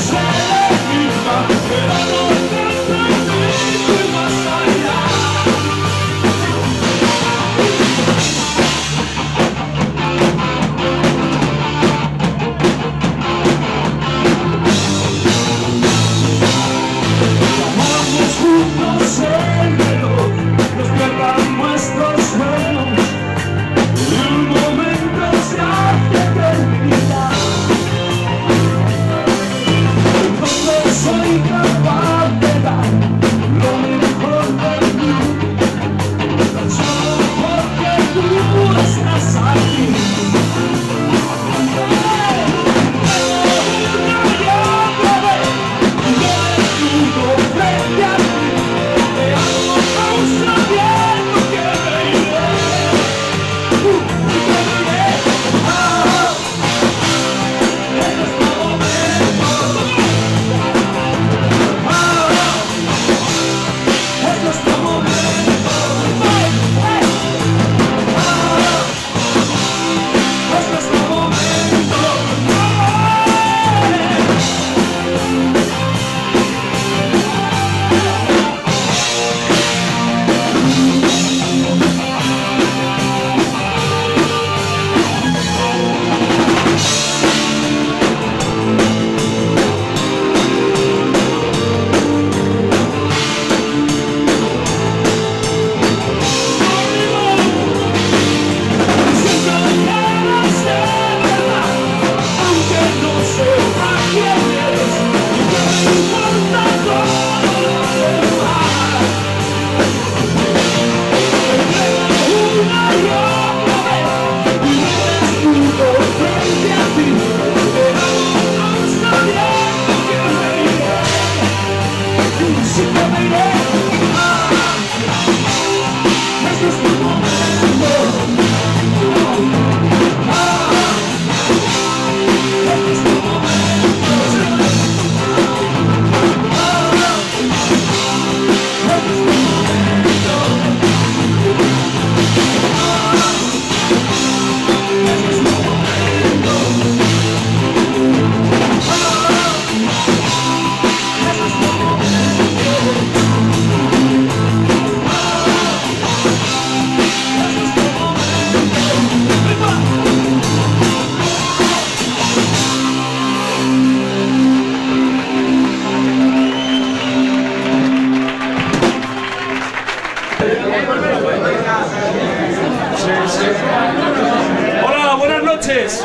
Hola, buenas noches.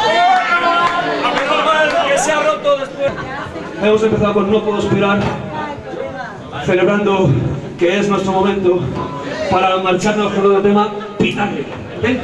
A menos mal que se ha roto después. Hemos empezado con No Puedo Esperar, celebrando que es nuestro momento para marcharnos con otro tema, Pitangui. ¿Ven?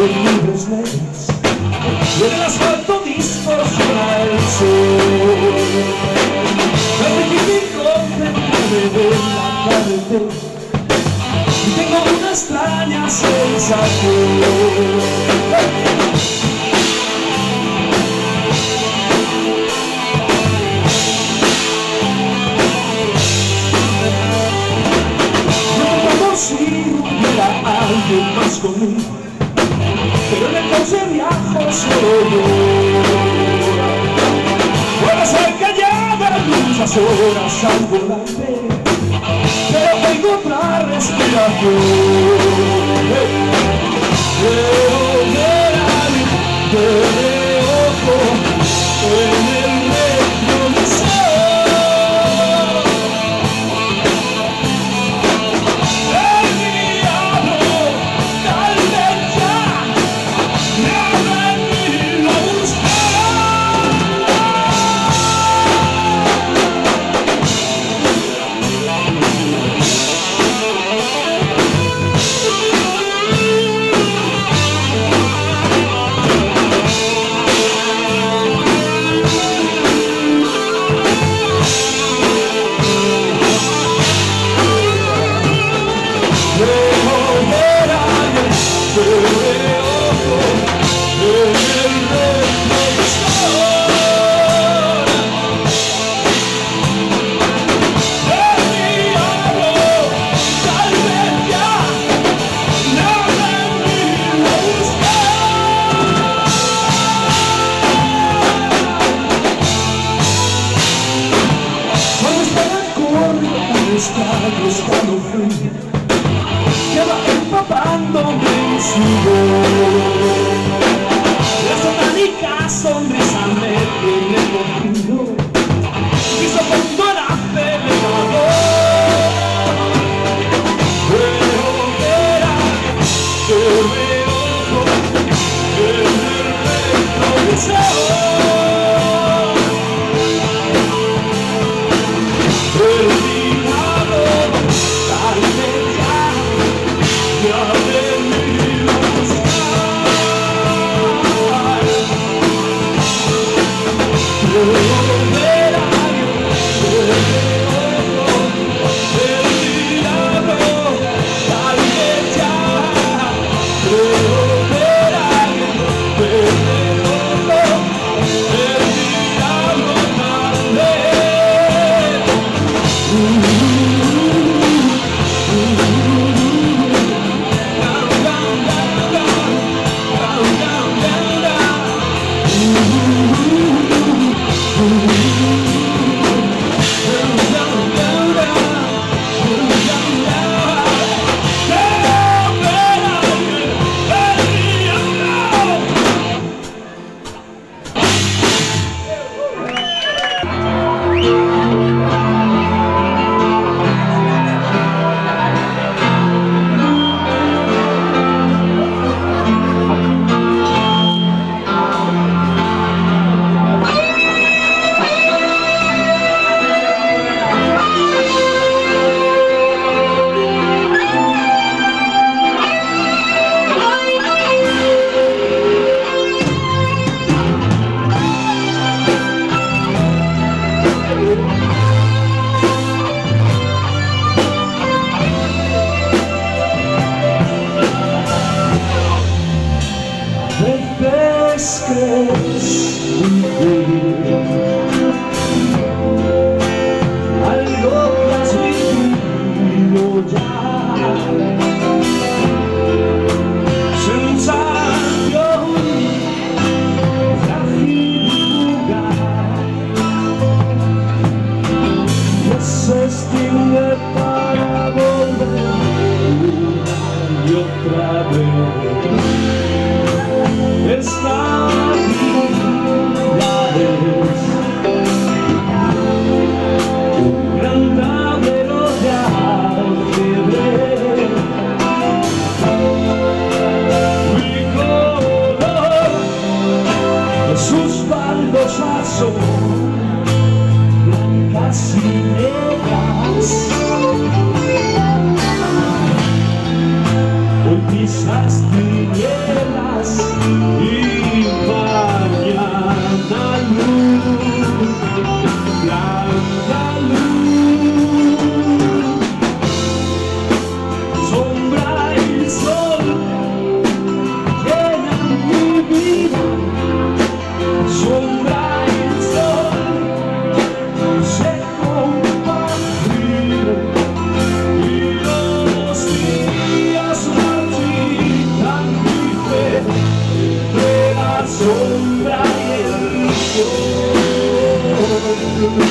en libres negros y en el asfalto distorsiona el sol. Es difícil concentrarme de la carretera y tengo una extraña sensación. Si hubiera alguien más conmigo, pero en el coche viajo solo yo. Puedo ser callada muchas horas al volante, pero tengo otra respiración. Quiero ver a alguien de ojo en el retrovisor. Cuando fui, que va empapándome en sudor. La satánica sonrisa me tiene cogido, y su fondo era acelerador. Pero era que me ojo en el retrovisor. sombra y el sol.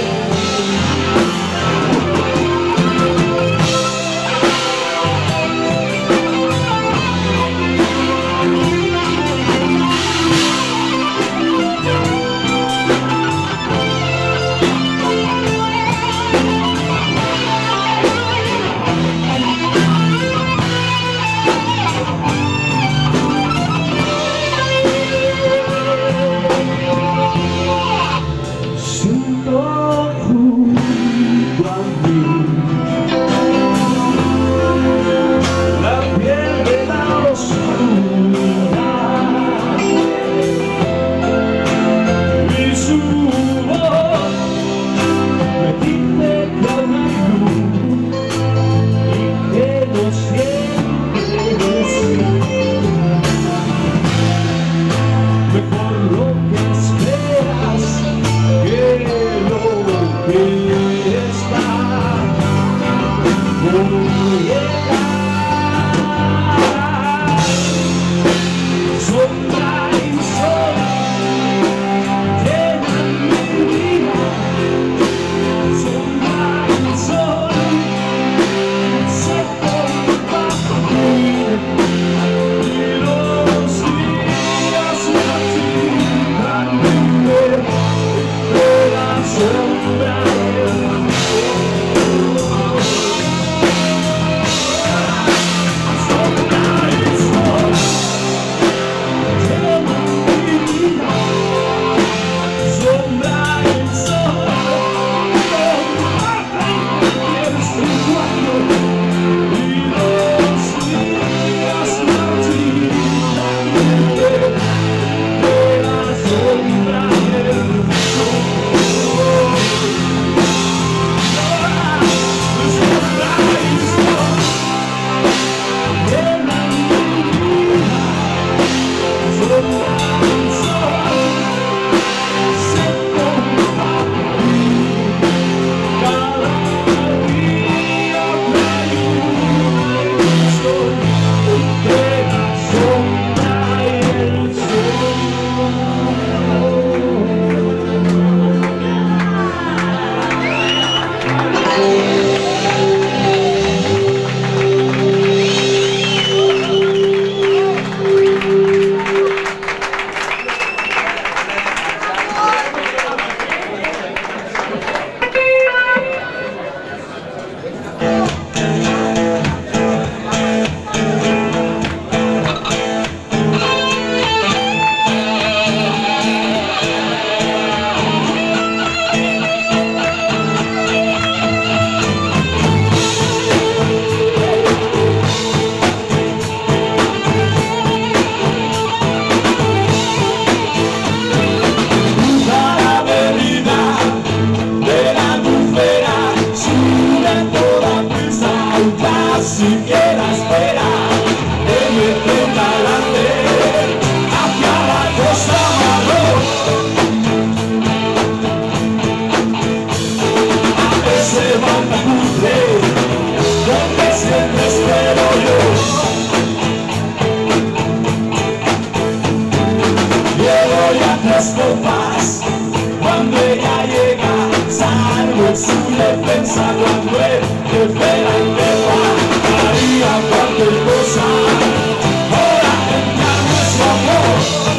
Cuando ella llega, salvo en su defensa. Cuando él te espera y te va, haría cualquier cosa para engañar su amor.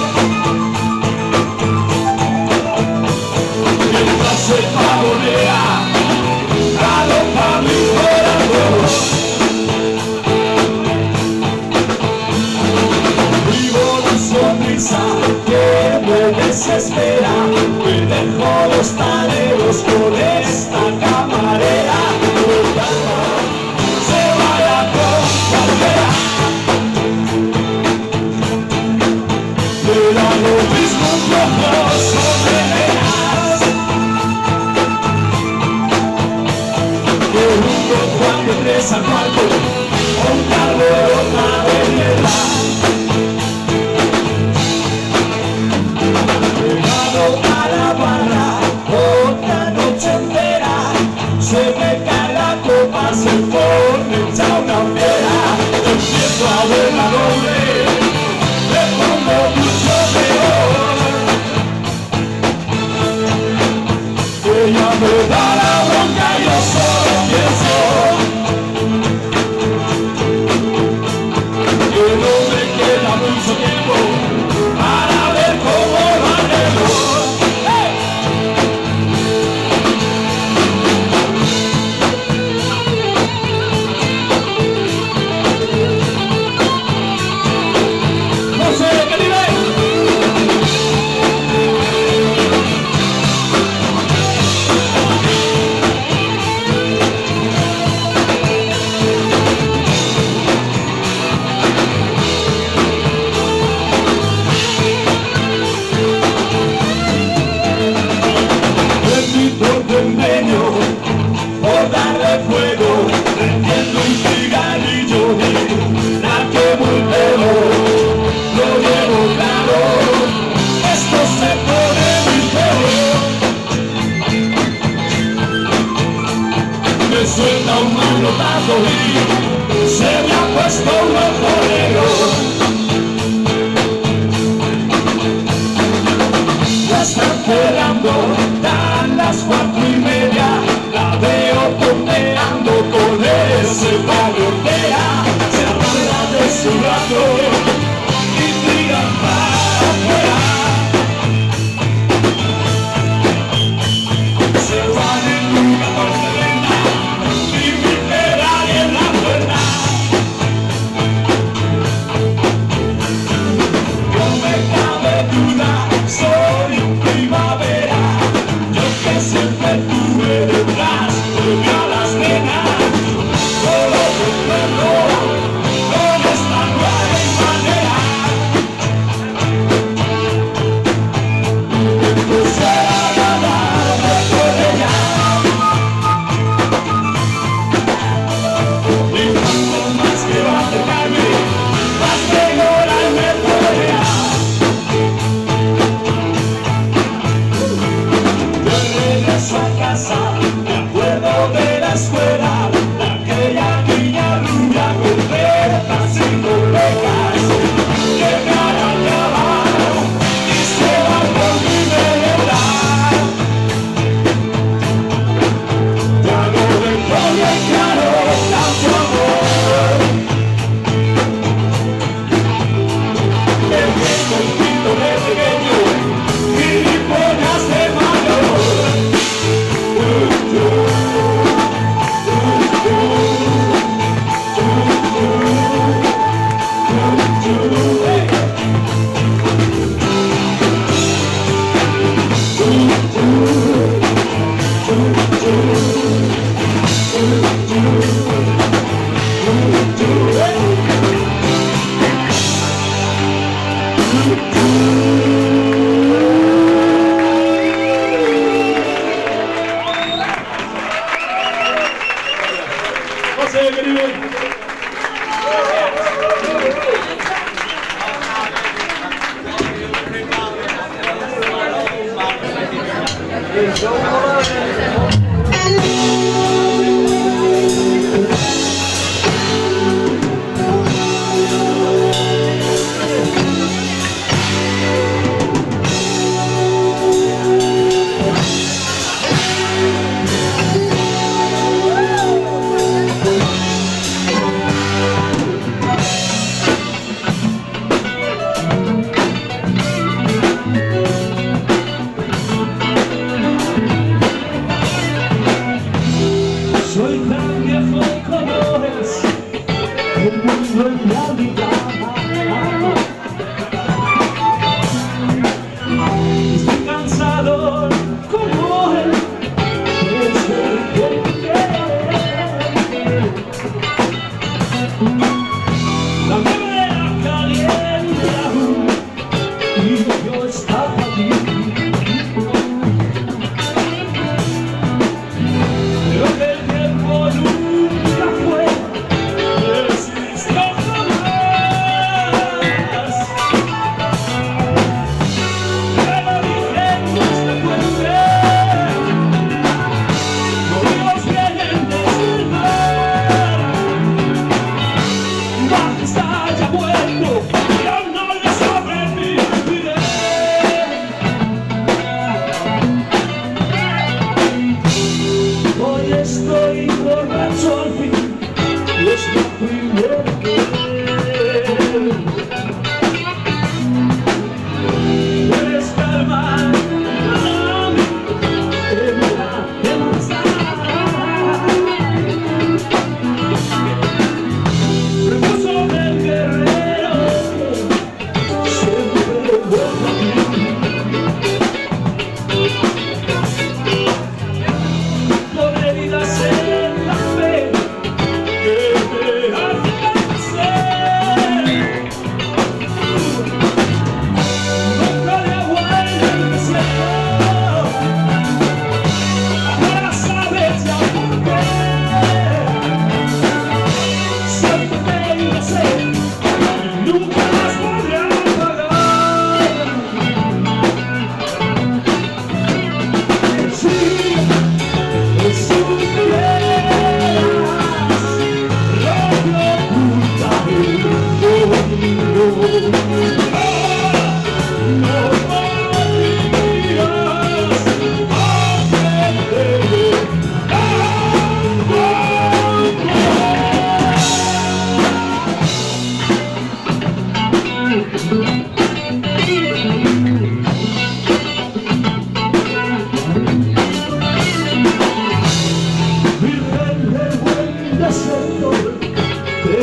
Mientras se pavonea, galopa mi corazón. Vivo la sonrisa que me desespera, me dejo los taleros con esta camarera. se me ha puesto un ojo negro. Ya están cerrando, dan las 4:30, la veo tonteando con ese Pablo Ortega. Se acuerda de su rato y tiran para afuera. Se van en un 14:30 y mi Ferrari en la puerta. No me cabe duda, soy un primavera, yo que siempre tuve detrás de a las nenas. Solo recuerdo con esta no hay manera. Empecé a ganarme con ella y cuanto más quiero acercarme, más mejorarme podría. De regreso a casa, me acuerdo de la escuela, de aquella niña rubia con tretas y colegas que me arañaban y se van por mi vereda. Ya no dejó bien claro tanto amor, el que conflicto de pequeño y ponas de mayor. José, querido. Soy tan viejo como es el mundo en realidad. Estoy cansado como él desde que la nieve era caliente aún y yo estaba allí. Pero que el tiempo nunca fue, existió jamás. Te lo dije en esta fuente, morimos vienen del mar. Basta, ya vuelvo, ya no le sobreviviré. Hoy estoy borracho al fin, y es lo primero que puedes calmar a mí, que me da de más. Reposo del guerrero, siempre vuelvo a ti. Por heridas en la fe que me hacen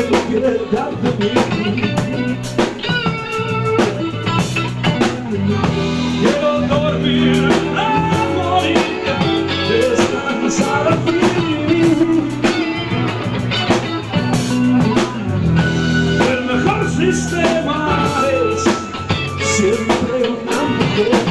puedo quedar de mí. Quiero dormir, morir, descansar al fin. El mejor sistema es siempre una mujer.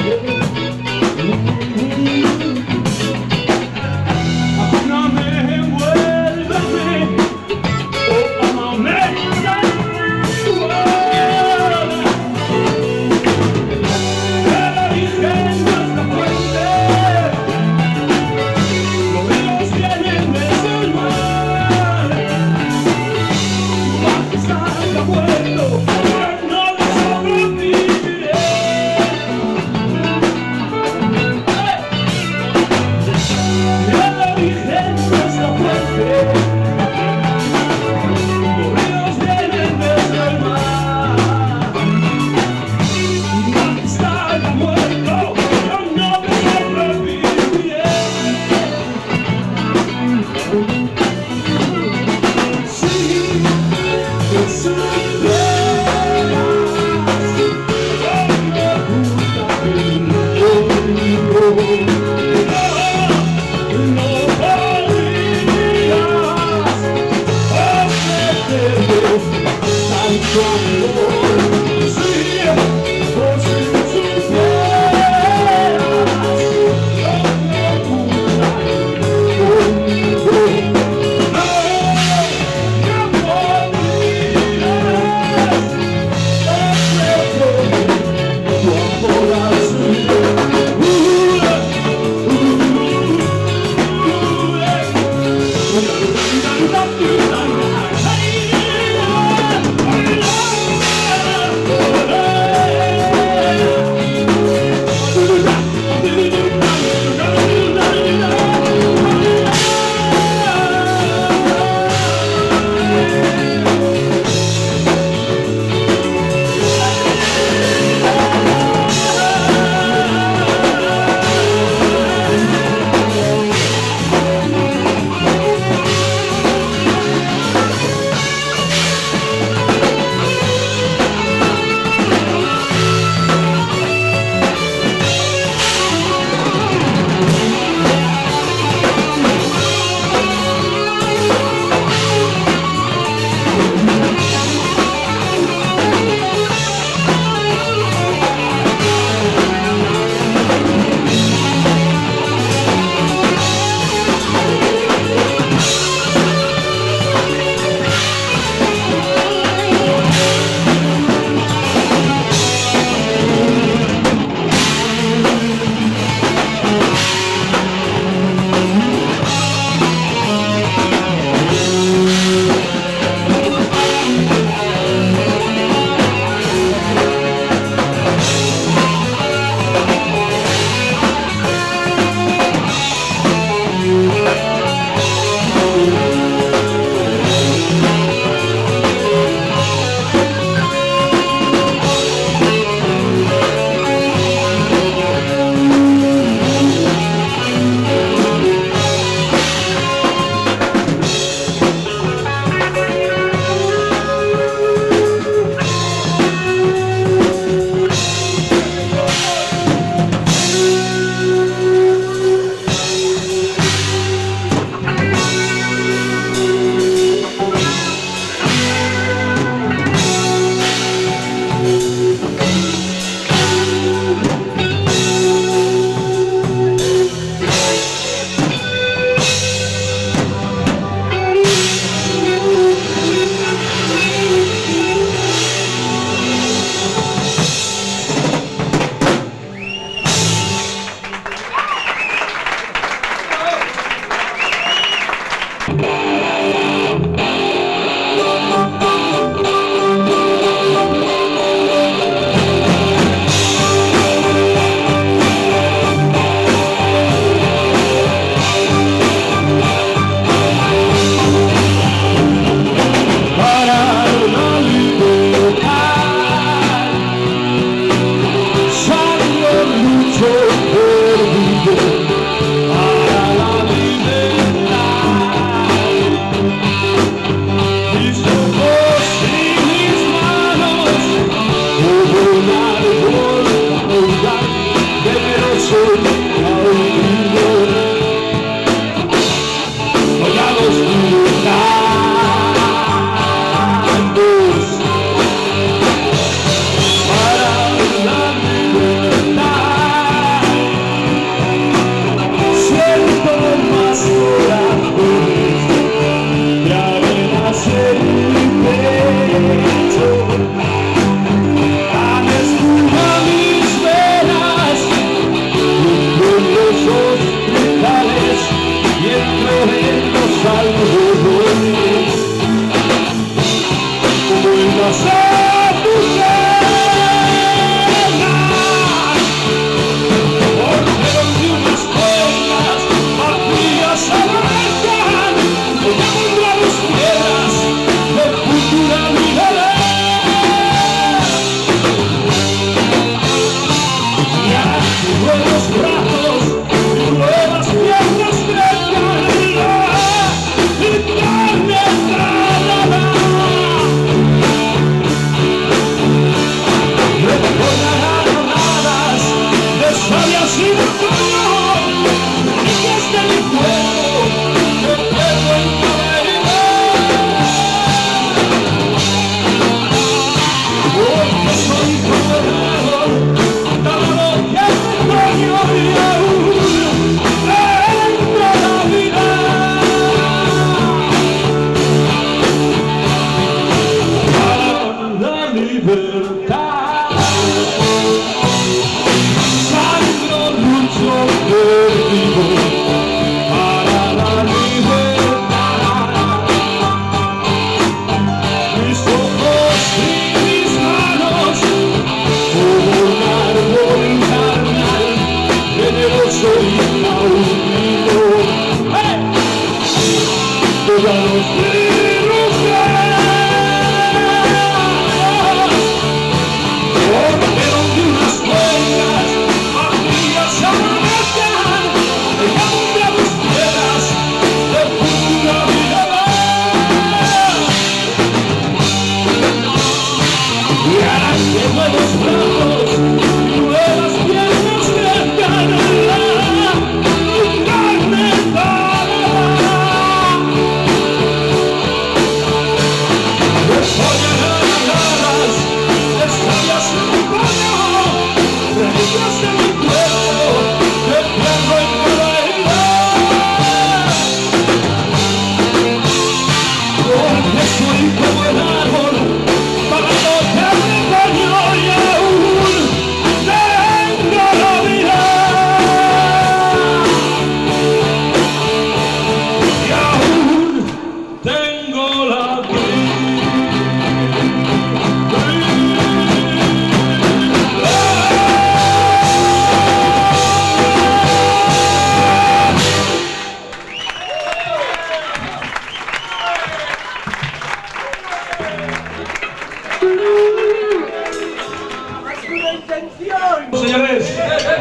Señores,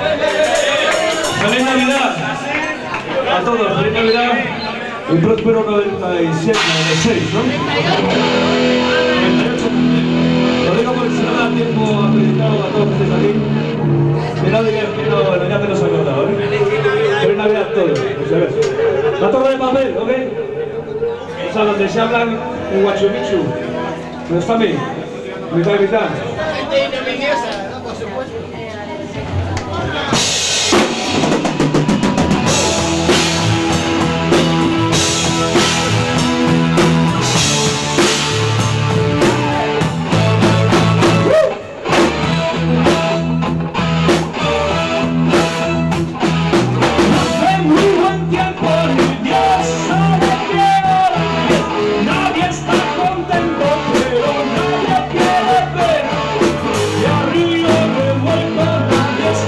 feliz Navidad a todos, feliz Navidad y próspero 96, ¿no? 98. Lo digo porque si no da tiempo a felicitar a todos que estéis aquí. Mirad bien, no, bueno, ya te lo has acordado, ¿eh? Feliz Navidad a todos, señores. La torre de papel, ¿ok? O sea, donde se hablan en Huachumichu. ¿No está bien? Mitad y mitad. Por supuesto. Nadie está contento, pero nadie quiere ver. Y arriba revuelto, nadie está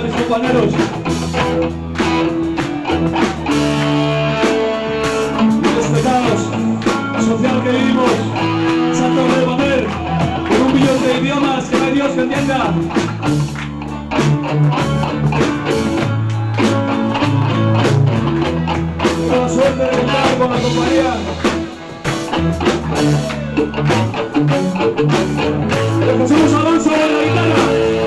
a mis compañeros. Y este caos social que vivimos, esa torre de Babel, con un millón de idiomas que no hay Dios que entienda. Tengo la suerte de contar con la compañía de Jesús Alonso en la guitarra.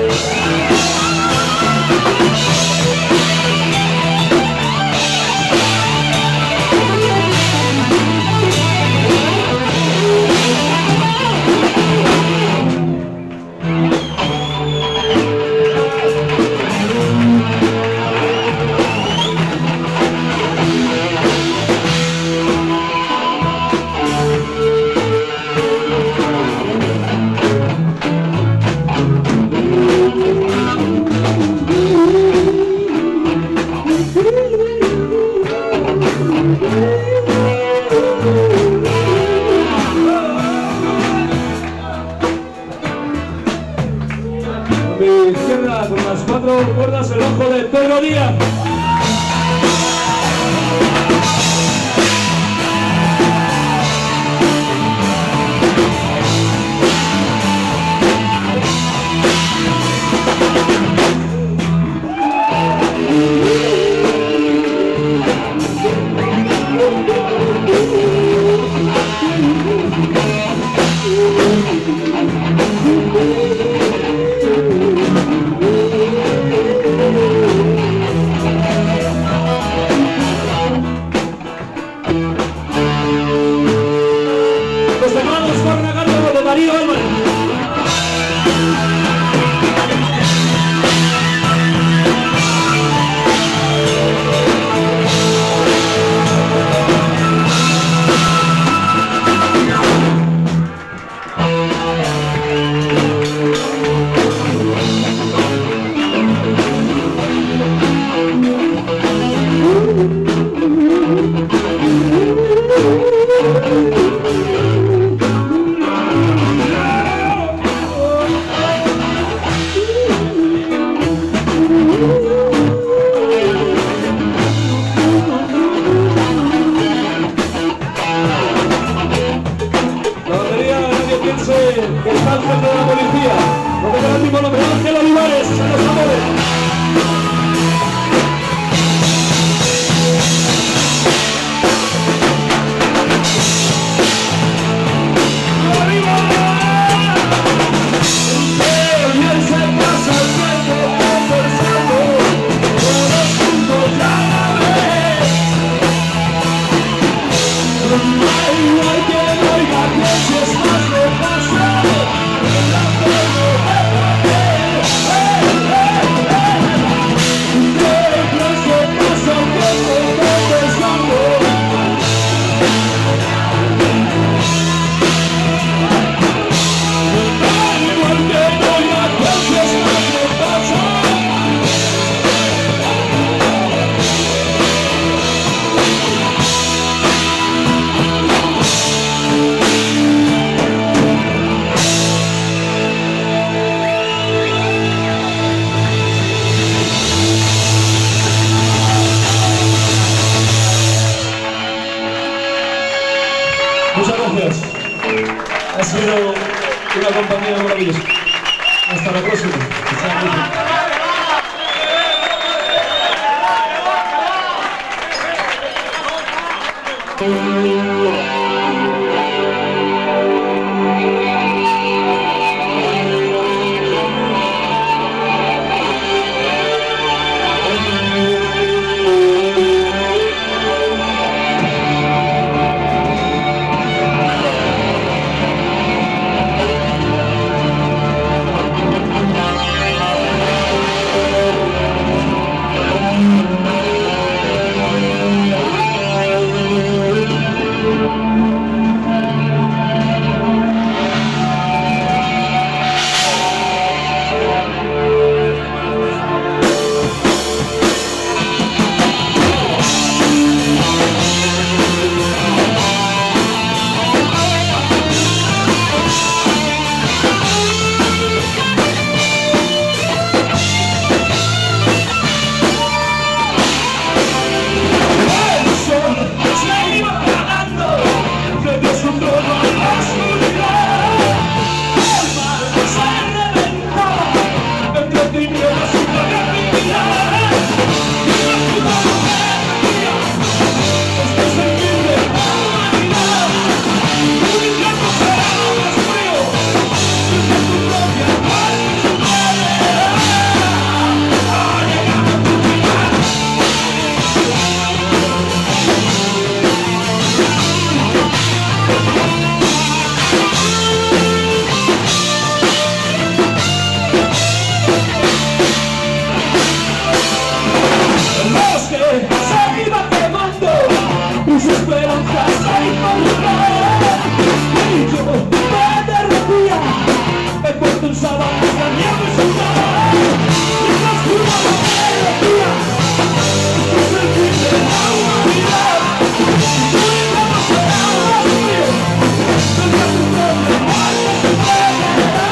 Mi izquierda con las 4 cuerdas el ojo de Pedro Díaz. Los hermanos corren a cargo de Darío Álvarez. Que está al frente de la policía, lo que ahora mismo lo mejor Ángel Olivares, en los amores. Muchas gracias. Ha sido una compañía maravillosa. Hasta la próxima. se iba quemando y sus esperanzas se involucraron. Y yo me derretía, me puesto en sábanas, la nieve sudaba. Y la oscura melodía, es el fin de la humanidad. Y tú y yo no serás mío, tendrás tu propia muerte, tu propia.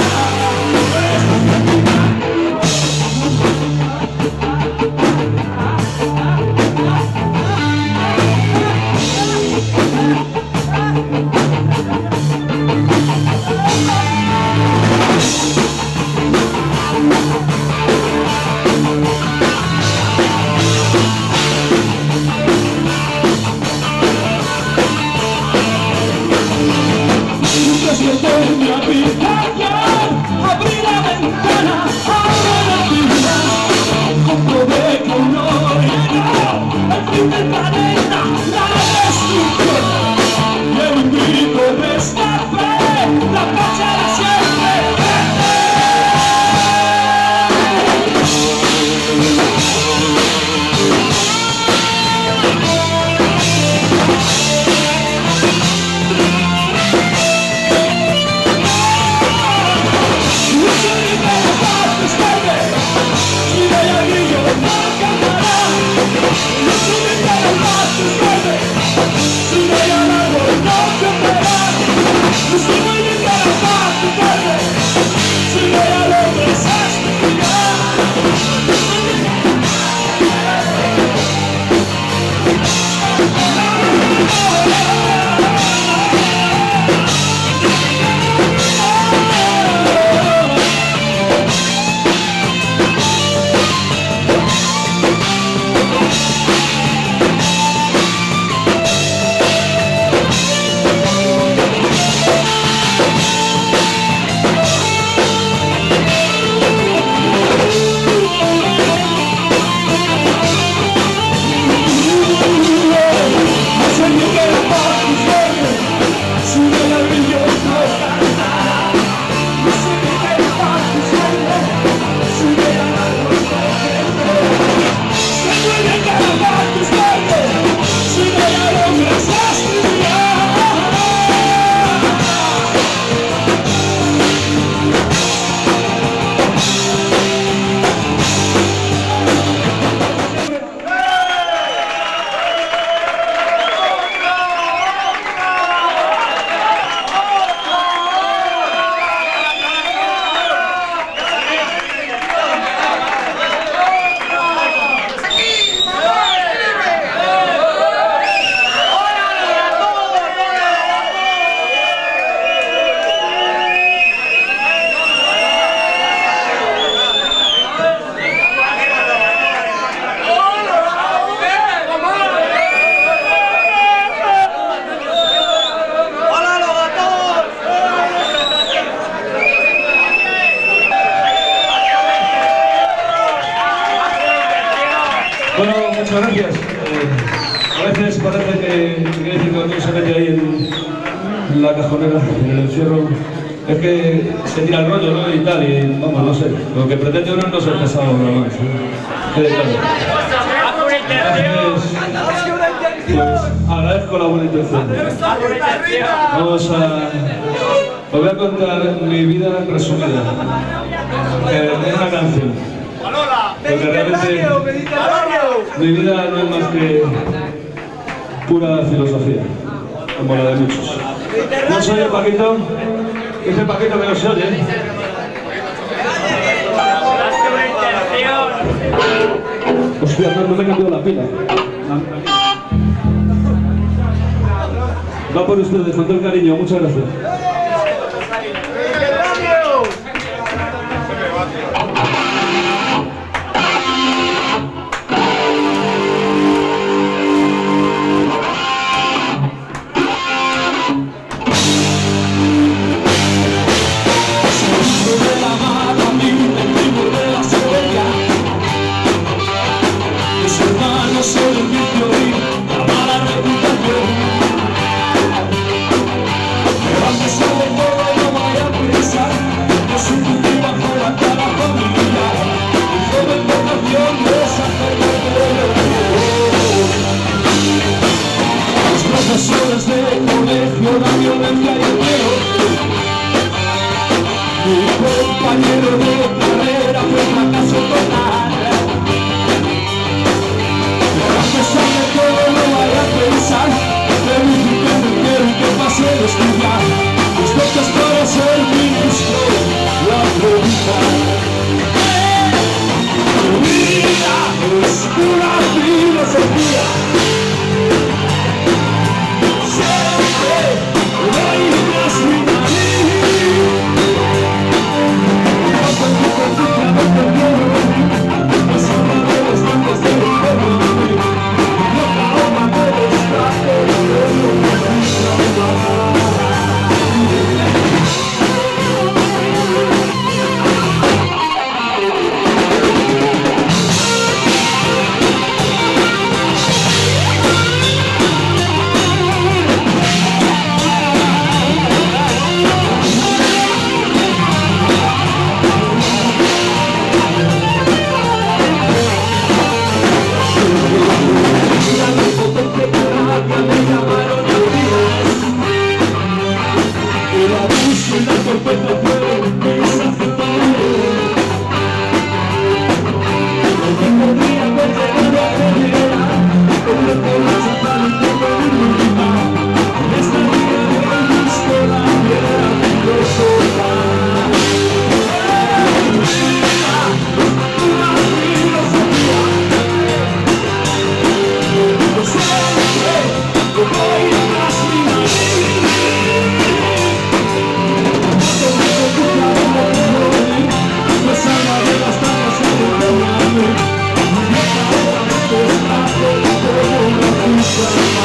Abrí la ventana, abrí la vida, comprobé que no llegó el fin del planeta, la destrucción. Y el grito de esta fe, la paz era siempre Bueno, muchas gracias. A veces parece que quiere decir que cuando se mete ahí en la cajonera, en el encierro, es que se tira el rollo, ¿no? Y tal, y vamos, no sé. Lo que pretende uno no es ser pesado, nada más. Quede claro. Pues agradezco la buena intención. Os voy a contar mi vida resumida en una canción. Porque realmente mi vida no es más que pura filosofía, como la de muchos. No soy el Paquito, dice el Paquito que no se oye. Hostia, no me he cambiado la pila. Va por ustedes, con todo el cariño, muchas gracias. Solo We'll be right back.